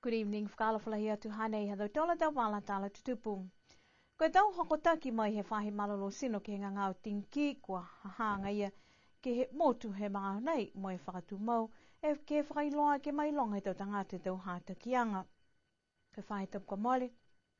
Good evening, whakalawhalahia tu hanei hadau tola tau wala tala tutupu. Koe tau hokotaki mai he whahi malolo sino ke ngā ngāo tingki kua hahanga ia ke he motu he mga nei mo e whakatu mau e ke whakailoa ke mai longa he tau tangata tau hātakianga. Ke whahi tapu ka mole.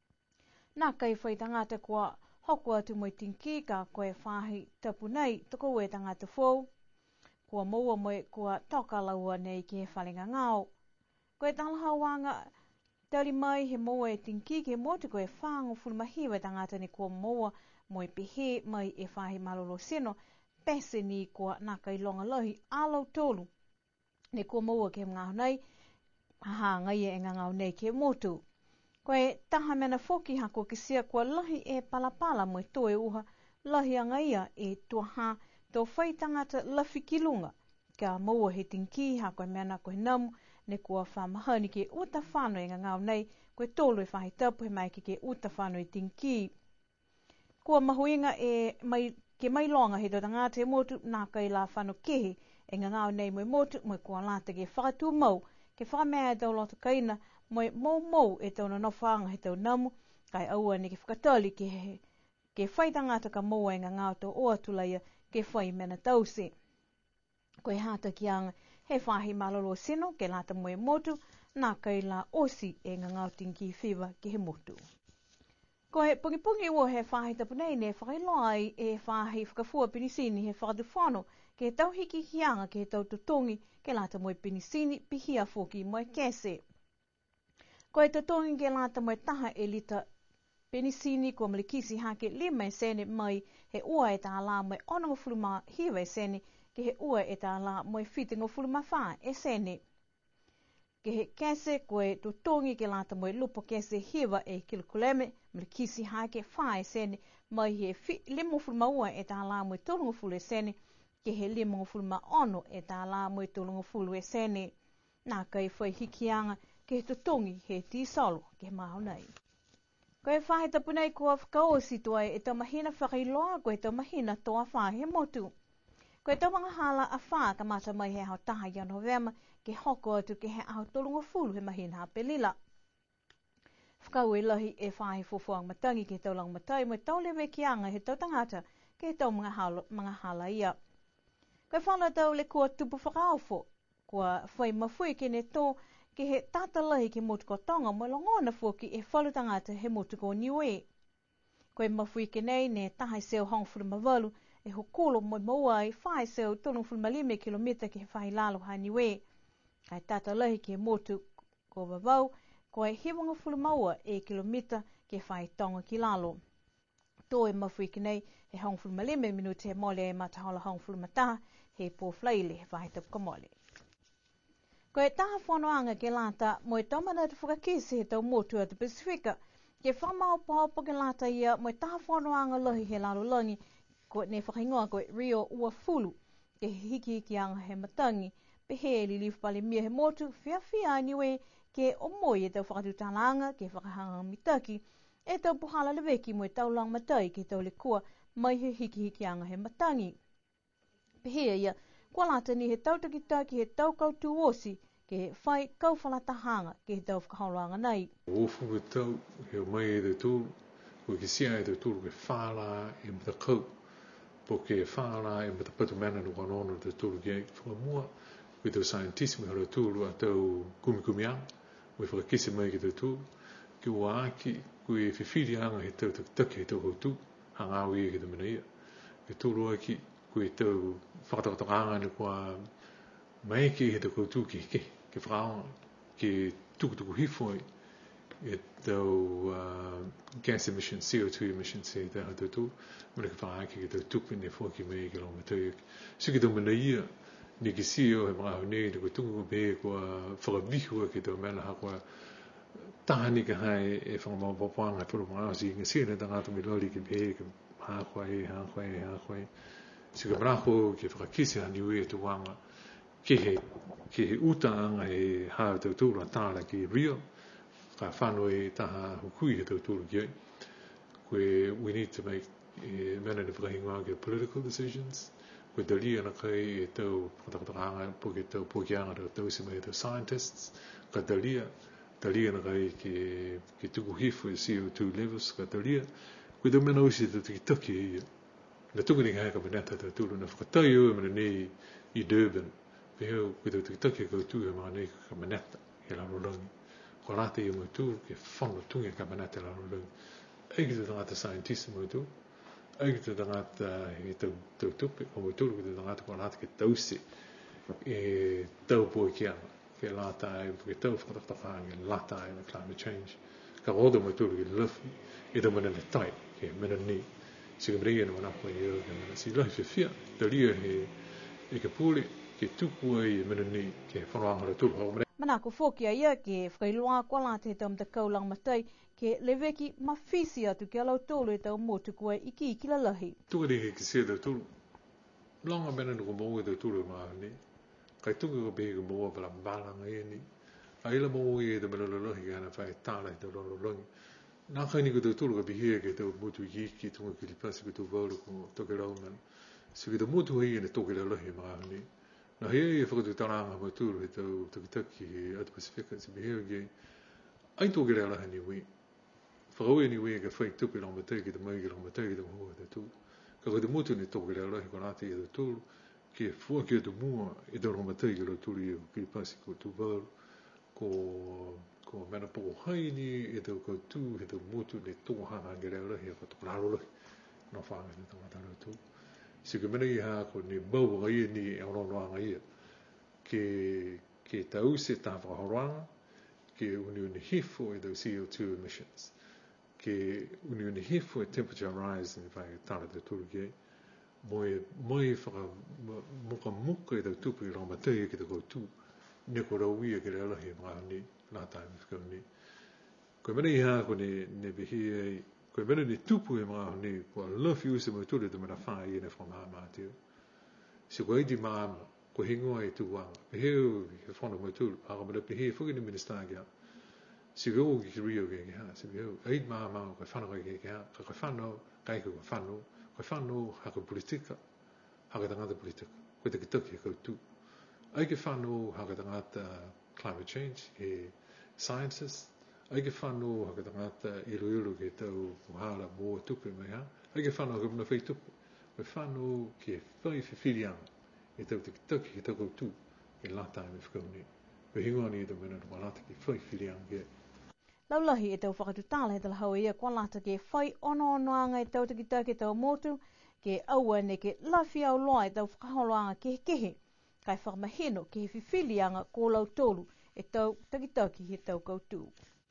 Nā kai whai tangata kua hoko atu mo tingki ka koe whahi tapu nei toko ue tangata whou. Kua moa moe kua toka laua nei ke he whalinga ngāo. Koe talahawanga tari mai he moa e tingki ke motu koe whaango fulmahiwa tangata ni kua moa moe pehe mai e whahi malolo sino pese ni kua naka i longa lohi alo tolu. Ne kua moa ke ngāo nei hahanga ia e ngāo nei ke motu. Koe taha mena foki hako kisia kua lohi e palapala moe toe uha lohi anga ia e tuaha tau whai tangata lawhikilunga. Ka moa he tingki hako mena koe namu ne kua whamahani ke uta whanau e ngāo nei, koe tolu e whahi tapu he mai ke uta whanau e tingki. Kua mahuinga e ke mai longa he tō tangata e motu nā kai la whanau kehe e ngāo nei moe motu moe kua lata ke whakatu mau, ke whakamea e tau loto kaina moe mou e tau nanowhaanga he tau namu, kai aua ne ke whakatali ke whai tangata ka moa e ngāo tō oatulaia ke whai mena tause. Koe hata ki anga he whahi malolo sino ke lata moe motu nā kai la osi e ngāo tingki whiwa ke he motu. Koe pungi ua he whahi tapu nei ne whakailoai e whahi whakafua pinisini he whakatuwhano ke he tau hiki hianga ke he tau tutongi ke lata moe pinisini pihia foki moe kese. Koe tutongi ke lata moe taha e lita pinisini kua malikisi hake 5 sene mai he ua e tā la moe ononga fuluma hiwa e sene ke he ua e tā la moe whitingo fuluma wha e sene. Ke he kese koe tutongi ke lata moe lupo kese hiwa e kilokuleme malikisi hake wha e sene mai he 5 fuluma ua e tā la moe tolunga fulu e sene ke he 5 fuluma ono e tā la moe tolunga fulu e sene. Nā kai whai hikianga ke he tutongi he tīsolo ke maho nei. Koe whahe tapu nei kua whakaosi tua e tau mahina whakailoa koe tau mahina toa wha he motu. Koe tau mga hala a wha ka mata mai he hao taha i Novema ke hoko atu ke he aho tolunga fulu he mahina hapelila. Whakau e lahi e whahe fofuang matangi ke tau lang matai mo tau lewe ki anga he tau tangata ke he tau mga hala ia. Koe whala tau le kua tupu whakaofo kua whai mawhui ke ne tō ke he tata lahi ke motu ko tonga mo longona fuki e whalu tangata he motu ko Niue. Koe mawhui ke nei ne taha seo hong fulmawalu e hokolo mo maua i whae seo 3.5 kilomita ke he whahi lalo ha Niue. Kai tata lahi ke motu ko wawau koe hiwanga fulmaua e kilomita ke whahi tonga ki lalo. Tō e mawhui ke nei he hong 5 minute he mole e matahola hong fulmataha he pōwhlaile he whahi tapu ka mole. Koe taha whanoanga ke lata moe taumana te whakakisi he tau motu atu Pasifika ke whamaupaopa ke lata ia moe taha whanoanga lohi he lalo langi ko ne whakaingoa koe Rio ua fulu ke hiki anga he matangi pehe li liwpale mia he motu whiawhia Niue ke o moi e tau whakatutalanga ke whakahanga mitaki e tau puhala leweki moe tau lang matai ke tau le kua mai he hiki anga he matangi. Pehe ia kua lata ni he tau takitaki he tau kautu osi ke he whai kauwhalatahanga ke he tau whakaholoanga nei. Ofu e tau he mai e te tūru, koe ke sia e te tūru ke whāla e mta kau, po ke whāla e mta patu mana no wanono te tūru ke whakamua, koe tau scientist me hara tūru a tau kumikumiang, koe whakakise mai ke te tūru, ke ua aki koe whiwhiri anga he tau takitaki he tau kautu, hanga au ia ke te mana ia. Ke tūru aki koe tau whakatakataka ni kua mai ki he tau kautu ke whakaonga ke tukutuku hifoi e tau gas emissions, CO2 emissions he tau tau mana ka whaaki ke tau tuku ne whoki mai ke longa tau so ke tau mana ia ni ke CEO he mga honei ni kua tuku pehe kua whakavihua ke tau mana hakua tahani ka hai e whakamaupapuanga e whurumanga si inga sia na tangata me loli ke pehe ke hakwai so ke marako ke whakakisi ha Niue e tuwanga ke he uta anga he hao tau tūra tāra ke Rio ka whanau e taha hukui he tau tūra ki ai koe we need to make mena ni whakahingoa ke political decisions koe dalia na kai e tau whakatakataka anga po ke tau poki anga tau si mai e tau scientists ka dalia talia na kai ke tuku hifu e CO2 levels ka talia ku do mena usi te taki ia na tuku ni ka kabaneta te tulu na whakatai o mena nei I Durban peheo ku do taki ka tu e maa nei ka kabaneta he la rolangi ko rate I tu ke whono tunga kabaneta la rolangi eiki te tangata scientist mo tu eiki te tangata he tau tupe o mo tulu te tangata ko rate ke tausi e tau po ki ana ke lata ke tau whakatawhanga lata na climate change ka rodo mo tulu ke lafi e te mana tai ke mana ni si ka bringa na mana po ia ke mana si lafi fia talia he ke puli ke tupu ai mana ni ke whananga tulu mana ko fokia ia ke whailoa kwa la te tam te kaulang matai ke leveki mawhisi atu ke alau tolu e tau motu koe iki la lahi. Tuka ni ke sia tau tulu longa mena nuku mou e tau tulu maa ni kai tuka ka pehe ka mou pala balanga ia ni a ila mou e te mena lolohi ka hana whai tāla e tau lolohi nā kai ni ka tau tulu ka pehe ke tau motu ki tunga ki lipasi ka tau vaulu ko toke rauman si ka tau motu hei ne toke lolohi maa ni na hei e whakatu taranga ma tulu he tau taki he atu Pasifika si pehe ke ai toke lolohi ni wei whakaue ni wei ka whai tupi long matai ki te mai ki long matai ki te mua te tū ka koe te motu ni toke lolohi ko rāti e tau tulu ke fua ki atu mua e tau matai ki lau tulu i ki pasi ko tu varu ko mena poko hai ni e tau koutu he tau motu ne tō hanga nge reo lahi a ko tō raro lahi no whanga te tangata rau tū si ka mena I haa ko ne bau ia ni e oronoanga ia ke tau se tā whakahoroanga ke uni hifo e tau CO2 emissions ke uni hifo e temperature rise ni whai tāra te tūru ki moi whaka muka e tau tupu I ramatai ki te koutu ne ko rau ia ki reo lahi mga ni nā tai mwhikau ni koe mena I haa ko ne behi e koe mena ni tupu e mga ni kua lafi usa mo tūre te mena whai i ne whangaa mātiu si koe iti maama ko hingoa e tuwanga beheu ke whana mo tūre haka mena behi whuki ni minister kia si koe o ki rio ke haa si beheu eit maama koe whanaka ke haa ka koe whanau kai koe whanau haka politika haka tangata politika koe te kitaki he koutu ai ke whanau haka tangata climate change he sciences ai ke whanau haka tangata iru ke tau kuhala mō tupe mai ha ai ke whanau haka mna whai tupe koe whanau ke whai whiwhirianga e tau te kitaki he tau koutu e lata me whakauni koe hingoa ni e tau mena numa lata ki whai whiwhirianga ke Laulahi e tau whakatutala he tala hau ia kwa lata ke whai ono e tau te kitaki tau motu ke aua ne ke lafi au loa e tau whakaholoanga kehe kai whakamahino ke he whiwhilianga ko lau tolu e tau takitaki he tau koutu.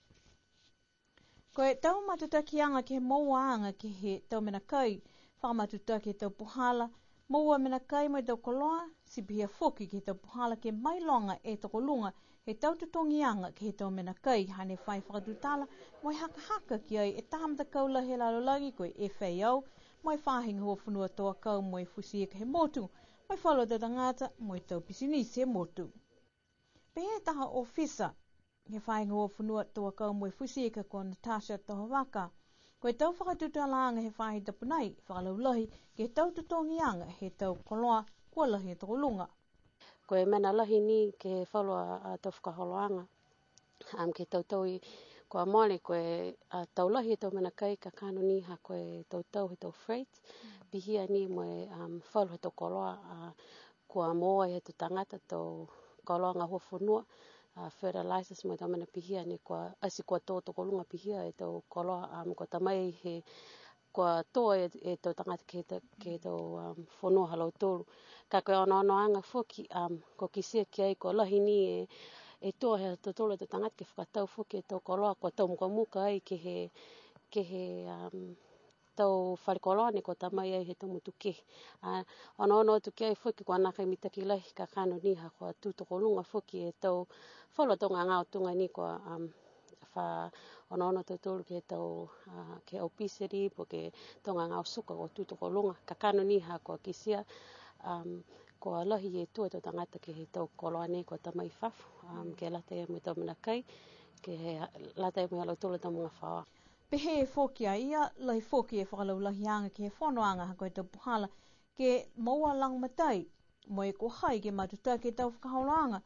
Koe tau matutakianga ke mauaanga ke he tau mena kai whakamatutaki he tau puhala maua mena kai mo e tau koloa si pihia whoki ke he tau puhala ke mailonga e toko lunga he tau tutongianga ke he tau mena kai hane whai whakatutala mo e haka ki ai e tāmata kaula he lalolagi koe e FAO mo e whahinga hua whanua toa kau mo e fusi e ka he motu mo e whalo te tangata mo e tau pisinisi he motu. Pehe taha ofisa he whahinga hua whanua toa kau mo e fusi e ka ko Natasha Tohawaka koe tau whakatutalaanga he whahi tapunai whakalaulahi ke he tau tutongianga he tau koloa kua lahi e toko lunga. Koe mena lahi ni ke whalua a tau whakaholoanga ke tau I kua mole koe tau lahi e tau mena kai ka kano ni ha koe tau he tau freight pihia ni mo e whalu he tau koloa kua moa he tu tangata tau koloa ngā hua whanua fertilizers mo e tau mena pihia ni kua asi kua tō toko lunga pihia e tau koloa kua tamai he kua tō e tau tangata ke tau whanua halau tōru ka koe ono whoki ko kisia ki ai kua lahi ni e tō he tōtolo te tangata ke whakatau whoki e tau koloa kua tau muka ai ke he tau wharikoloa ni ko tamai ai he tau mutu ke. Ono atu ke ai whoki kua naka mitaki lahi ka kano ni ha kua tūtoko lunga whoki e tau whalua tau ngā tunga ni kua ono tōtolo ke tau ke obesity po ke tau ngā suka ko tūtoko lunga ka kano ni ha kua kisia kua lahi e tua tau tangata ke he tau koloa nei kua tamai whafu ke lata e me tau mena kai ke lata e me alau tōla tau mga whawa. Pehe e whokia ia, lahi whoki e whakalaulahianga ke he whonoanga ha koe tau puhala ke maua lang matai mo e ko hai ke matuta ke tau whakaholoanga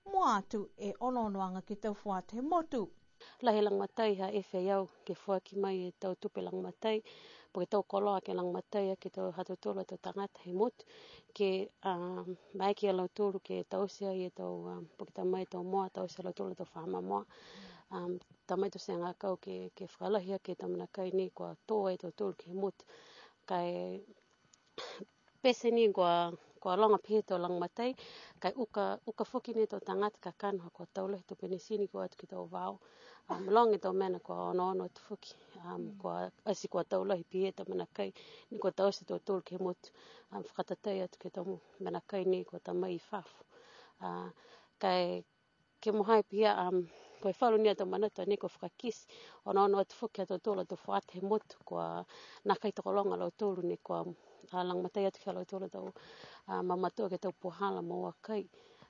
moatu e ononoanga ki tau whate motu. Lahi lang matai ha FAO ke fua ki mai e tau tupe lang matai. Porque tau koloa ke lang matai ke tau hatutula tau tangata he motu. Ke mai ki alau tulu ke tau sia i tau, porque tamai tau moa tau sia alau tulu tau whahama moa. Tamai tu sea ngakau ke whakalahia ke tamana kai ni kua toa e tau tulu ke motu. Kai pese ni kua longa pihe tau lang matai. Kai uka whuki ni tau tangata ka kanoha kua tau lehi tau penisini kua atu ki tau vau. Longi tau mena kua ono tu whuki. Kua asi kua tau lahi pihe tau mena kai. Ni kua tau asa tau tulu ke motu. Whakatatai atu ke tau mena kai ni kua tamai I whafu. Kai ke mohai pia koe whalu nia tau manata ni ko whakakisi ono atu whuki atu tōla tau whaate he motu kua nakai toko longa lau tōlu ni kua lang matai atu kia lau tōla tau mamatua ke tau puhala maua kai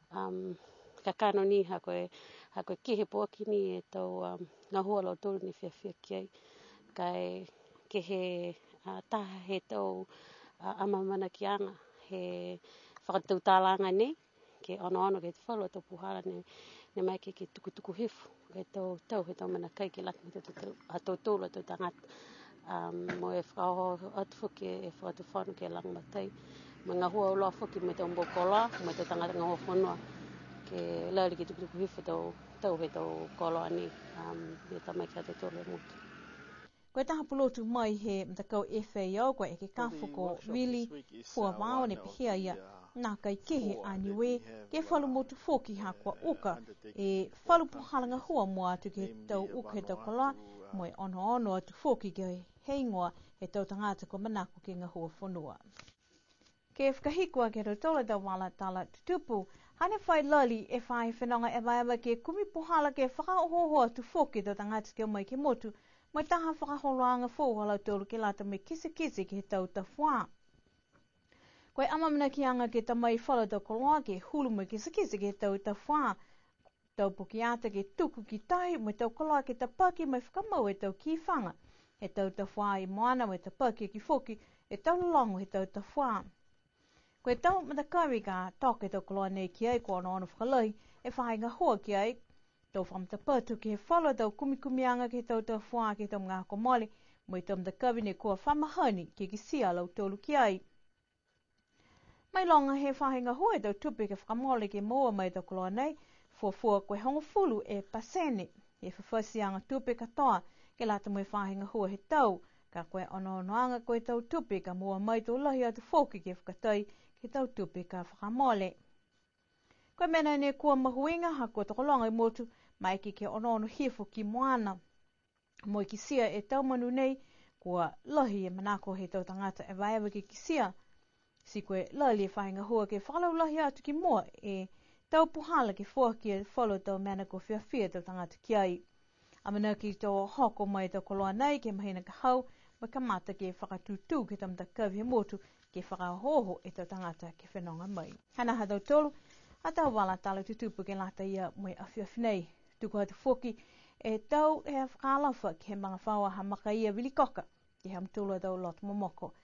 ka kano ni ha koe kehe poaki ni e tau ngahua lau tōlu ni whiawhia kiai kai kehe taha he tau amamana ki anga he whakatau tālanga ni ke ono ke te whalu tau puhala ne mai ke tukutuku hifu ke tau he tau mana kai ke laki tau tōla tau tangata mo e whakaho atu whuki e whakatu whanu ke lang matai mo ngā hua uloa whuki me tau mbokoloa mo tau tangata ngā hua whanua ke lauri ke tukutuku hifu tau he tau koloa ni me tamai ke atu tōla mutu. Koe taha pulotu mai he mtakau FAO koe e ke kawhuko Vili fua wao ne pihia ia nā kai kehe a niwe ke whalu motu whoki ha kua uka e whalu puhalanga hua mua atu ke tau uka he tau koloa mo e ono atu whoki ke heingoa he tau tangata ko manako ke ngā hua whanua. Ke whakahikua ke rautola tau wala tala tutupu, hane whai lali e whai whenonga ewa ke kumi puhala ke whakaohoho atu whoki tau tangata ke mai ke motu mai taha whakaholoanga whauhala tolu ke lata me kise ke he tau tawhua. Koe amamina ki anga ke tamai whala tau koloa ke hulu me kise ke he tau tawhua. Tau pukiata ke tuku ki tahi me tau koloa ke tapaki mai whakamau e tau kiwhanga. He tau tawhua I moana me tapaki ki whoki e tau longo he tau tawhua. Koe tau matakari ka toke tau koloa nei ki ai kua ono whakalai e whainga hoa ki ai. Tau whamtapatu ke he whala tau kumikumianga ke tau tawhua ke tau mga komole mo I tau matakari ne kua whamahani ke kisia lau tolu ki ai. Mai longa he whainga hoa tau tupi ke whakamole ke moa mai tau koloa nei fuafua koe hongofulu e pasene. He whawhasianga tupi katoa ke lata mo e whainga hoa he tau ka koe ono koe tau tupi ka moa mai tau lahi atu whoki ke whakatai ke tau tupi ka whakamole. Koe mena ne kua mahuinga ha kua tokolonga I motu mai ke ono hifu ki moana. Mo I kisia e tau manu nei kua lahi e manako he tau tangata e waewa ki kisia. Si koe lali e whainga hua ke whakalau lahi atu ki moa e tau puhala ke whuaki e whalo tau mana ko whiawhia tau tangata ki ai. Amana ki tau hoko mai tau koloa nei ke mahina ka hau ma ka mata ke whakatutu ke tamta kawi he motu ke whakahoho e tau tangata ke whenonga mai. Hana ha tau tolu, a tau wala tala tutupu ke lata ia moe a whiawhinei. Tuku hatu whoki e tau e whakalawha ke he mga whaua ha maka ia wilikoka ke ham tula tau lot momoko.